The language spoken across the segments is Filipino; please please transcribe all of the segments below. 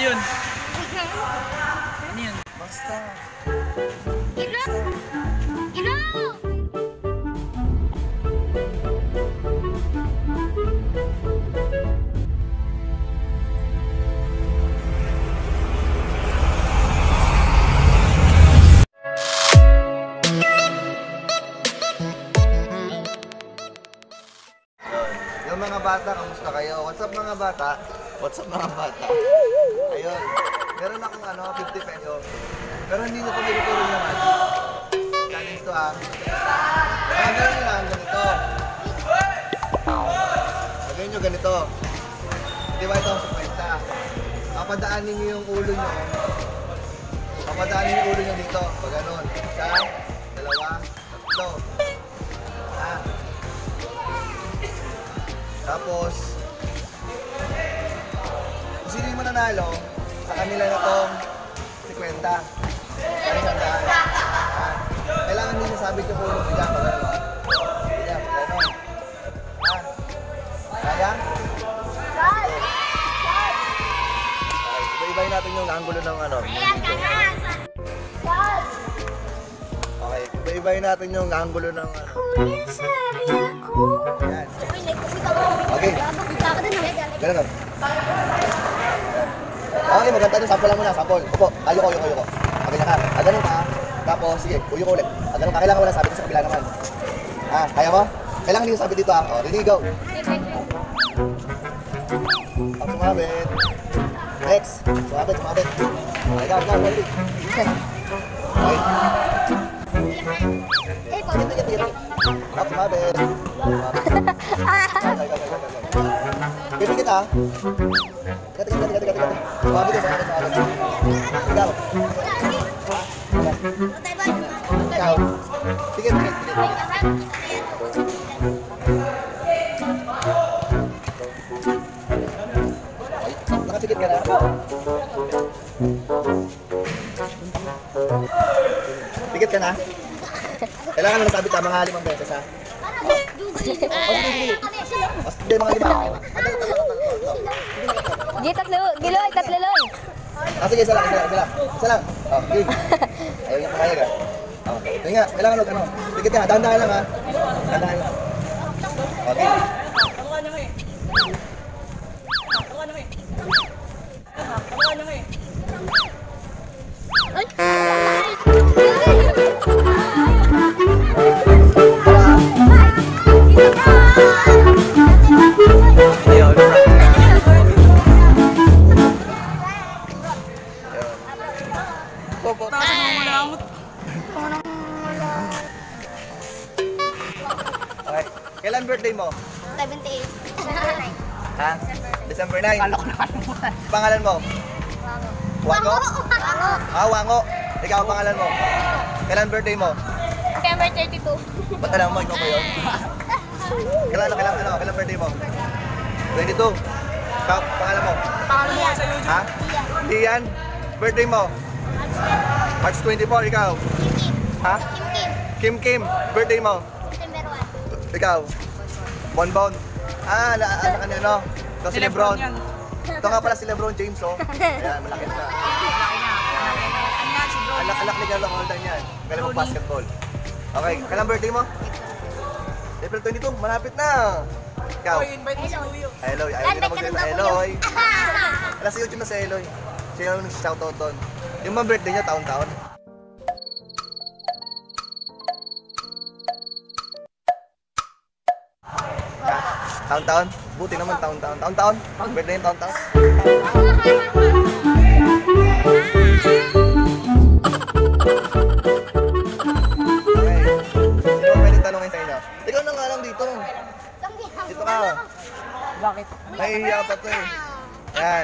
yun? Ano yun? Basta. Ilo! Ilo! Yung mga bata, kamusta kayo? What's up mga bata? What's up mga bata? Ayun. Meron akong 50 pesos. Pero hindi nyo pumilituro naman. Challenge to ah. Gagawin nyo lang ganito. Gagawin nyo ganito. Di ba ito ang 50? Papadaanin nyo yung ulo nyo. Papadaanin yung ulo nyo dito. Pag ganun. Isa, dalawa, tatlo. Ah. Tapos, kung sino yung mananalo, sa kanila na tong 50. Kaya sandaan. Kailangan din nasabit yung pulong bigyan pag ano. Bigyan, pag ano. Kaya? Iba-ibayin natin yung angulo ng ano. Okay, iba-ibayin natin yung angulo ng ano. Yan. Okay. Ganun. Okay, maganda ito. Sample lang muna. Sample. Upo. Ayoko. Okay na ka. Ganun ka. Tapos, sige. Uyo ko ulit. Ganun ka. Kailangan wala sabit sa kabila naman. Kaya mo? Kailangan hindi sabit dito ha. Ready, go. Sumabit. Next. Sumabit. Okay, go. Ready. Okay. Sige. Sumabit. Pili kita. Kati. Sumabit ka. Ikaw. Ikaw. Sige. Nakapikit ka na. Pikit ka na. Kailangan mo nasabit mga 5 beses ha. Sige. Hindi, mga 5. Giloy, tatlo lang. Sige, isa lang. Okay. Ayaw niya pamayag ha. Okay, nga, kailangan mo ano. Pikit ka, dahan-dahan lang ha. Dahan-dahan lang. Okay. Okay. Kailan birthday mo? 78. Ha? December 9. Pangalan mo? Wango? Wango. Ikaw ang pangalan mo? Kailan birthday mo? September 32. Ba't alam mo? Ikaw ba yun? Kailan birthday mo? 22. Pangalan mo? Pangalan mo sa YouTube? Ha? Lian? Birthday mo? March 24. Ikaw? Ha? Kim. Birthday mo? September 1. Ikaw? Bonbon. Ano kanino? Ito si Lebron. Ito nga pala si Lebron James, oh. Ayan, malaki na. Alak ni Carlo Holden yan. Kailan mo basketball. Okay, kailan birthday mo? April 22, malapit na. Ikaw? Invite mo si Luyo. Eloy, ayaw nyo na mag-invite. Eloy. Wala sa YouTube na si Eloy. Siya yung shoutout doon. Yung mga birthday niya, taon-taon. Taon-taon? Buti naman taon-taon. Taon-taon? Birthday yung taon-taon? Okay. Sino pwedeng tanongin sa inyo? Ikaw na nga lang dito. Dito ka. Bakit? Nahihiya pa to eh. Yan.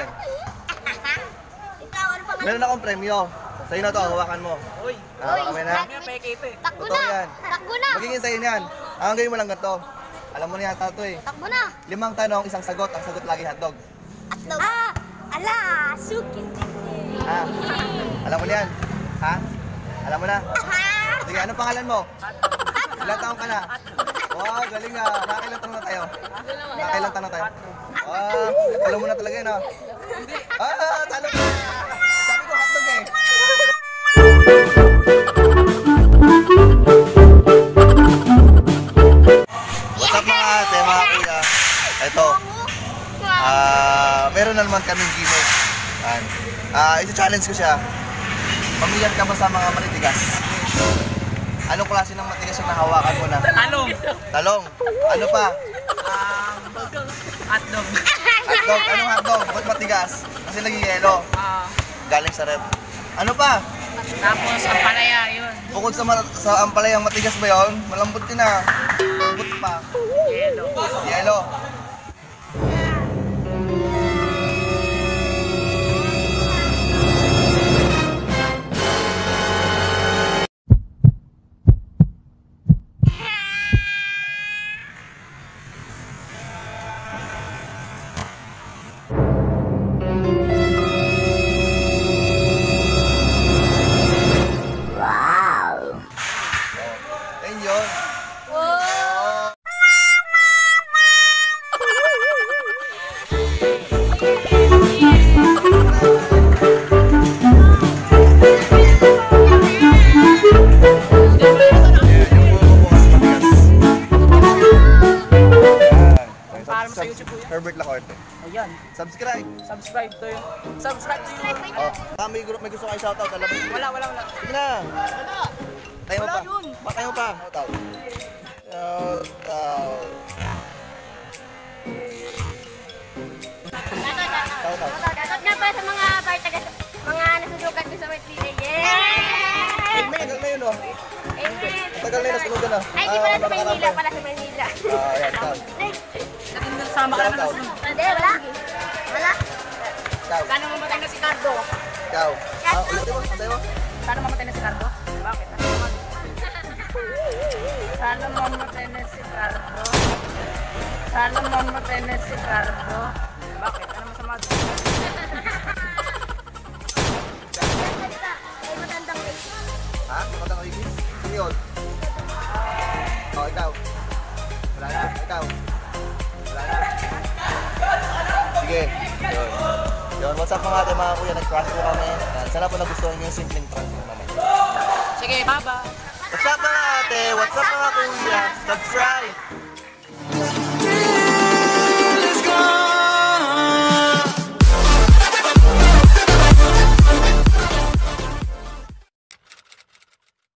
Meron akong premyo. Sa'yo na to, hawakan mo. Uy. Hawakan mo na. Peke ito eh. Takbo Totoo na! yan. Takbo na! Magiging sa'yo yan. Ang gawin mo lang ganito. Alam mo na yata to eh. Takbo na! 5 tanong, isang sagot. Ang sagot lagi hotdog. Atdog! Ala! Sukin! Ha? Alam mo na yan? Ha? Alam mo na? Sige, anong pangalan mo? Ilang taong ka na? Wow, galing nga. Nakakailang tanong na tayo? Nakakailang tanong tayo? Alam mo na talaga yun ha? Talo ka! naman kaming gamer. Yan. Ito-challenge ko siya. Pamilyar ka ba sa mga manitigas? Anong klase ng matigas yung nahawakan mo na? Talong. Talong. Ano pa? Hotdog. Hotdog. Anong hotdog? Ba't matigas? Kasi naging-yelo. Galing sa rep. Ano pa? Tapos ang palaya, yun. Bukod sa ampalayang matigas ba yun? Malambot din na. Malambot pa. Yelo. Yelo. Ayun yun. Paalam sa YouTube po yan. Herbert Lacorte. Ayan. Subscribe. Subscribe to yun. Subscribe to yun. Oh, may gusto kayo shoutout. Alam mo. Wala. Sige na. Tayo mo pa. Wala yun. Tayo mo pa. Shoutout. Shoutout. Shoutout nga pa sa mga mga nasusukat ko sa Maynila. Yay! Tagal na yun, oh. Amen! Tagal na yun, nasunugan na. Ay, di pala sa Maynila, pala sa Maynila. Ayan, shout. Sama ka naman Shoutout. sa Hindi, wala. Wala. Ikaw. Sana mamatay na si Cardo. Ikaw. Ulitin mo. Tayo mo. Sana mamatay na si Cardo? Bakit? Ano naman? Sana mamatay na si Cardo. Sana mamatay na si Cardo. Bakit? Ano masama doon? Ay, matandang face. Ha? Matang Igis? Sino yun? Oh, ikaw. Wala na. Ikaw. Wala na. Sige. Yun. Yun. What's up mga ate mga kuya? Nag-prank po kami. Yan. Sana po nagustuhan niyo yung simpleng prank po naman. Sige, baba. What's up mga ate? What's up mga kuya? Subscribe!